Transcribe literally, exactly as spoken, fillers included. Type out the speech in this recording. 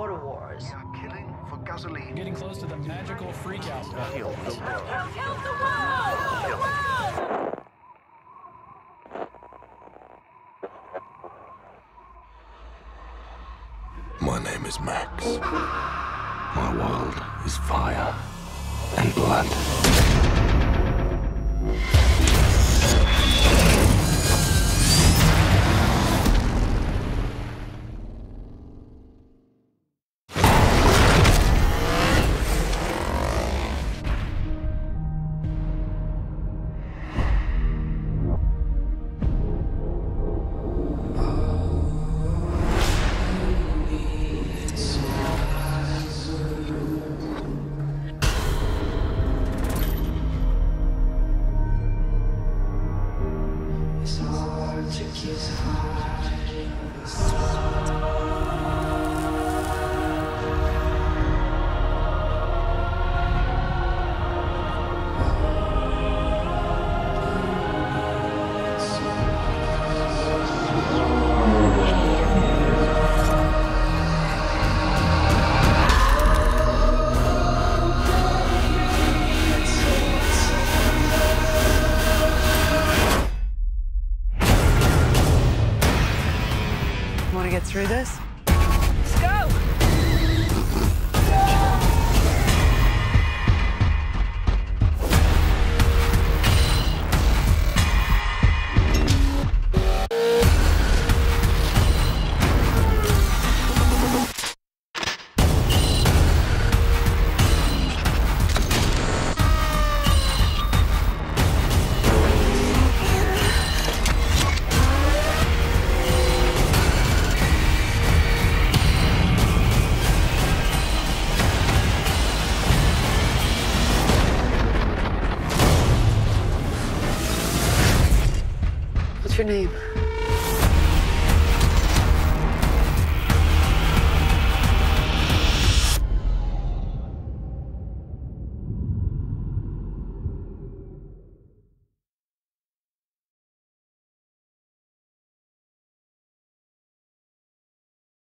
water wars. We are killing for gasoline. Getting close to the magical freakout point. Kill the world. Kill the world! The world! My name is Max. My world is fire and blood. Want to get through this? Let's go! What's your name?